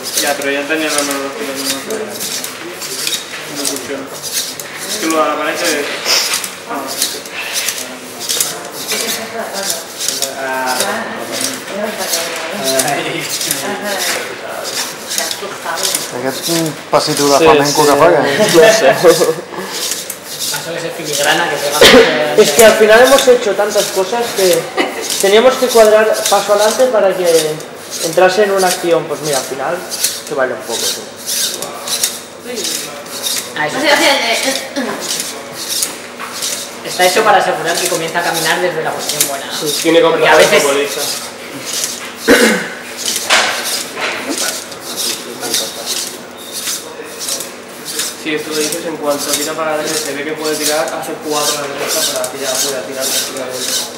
Ya, pero ya tenía la mano que no funciona. Es que lo aparece... Aquest és un passito de flamenco que fa, Es que al final hemos hecho tantas cosas que teníamos que cuadrar paso adelante para que entrase en una acción. Pues mira, al final que vale un poco. Está hecho para asegurar que comienza a caminar desde la posición buena. Sí, tiene porque a veces sí, esto lo dices en cuanto tira para la derecha, se ve que puede tirar, hace 4 a la derecha para que ya pueda tirar tranquilamente.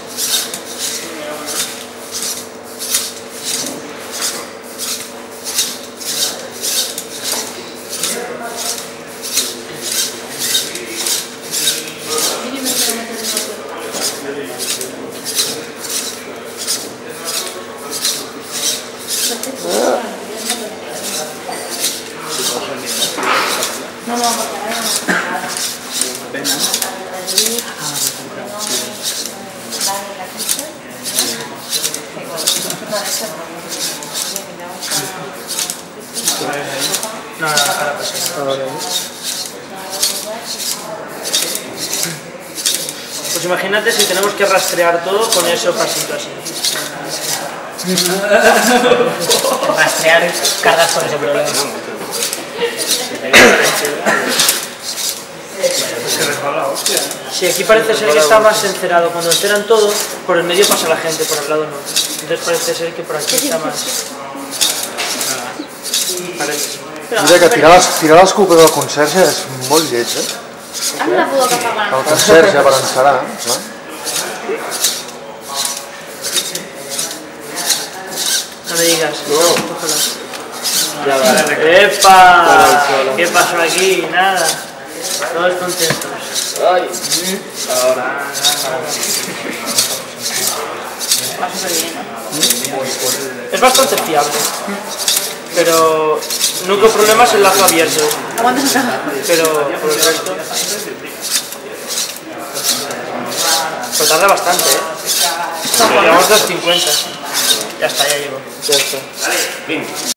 No, porque ahora no. No, ahora pasa. Pues imagínate si tenemos que rastrear todo con ese pasito así. Rastrear cargas con ese problema. Sí, aquí parece ser que está más encerado. Cuando enceran todo, por el medio pasa la gente, por el lado no. Entonces parece ser que por aquí está más... Parece. Mira que tirar l'escopeta del conserge és molt lleig, Amb la pudor que fa quan... El conserge per encerar, clar. No me digas. Ya vale. ¡Epa! ¿Qué pasó aquí? Nada. Todos contentos. Ay. Ahora. Es bastante fiable. Pero no hubo problemas en lazo abierto. Aguantas un Pero por el resto... Pues tarda bastante, Llevamos 2.50. Ya está, ya llego. Ja està.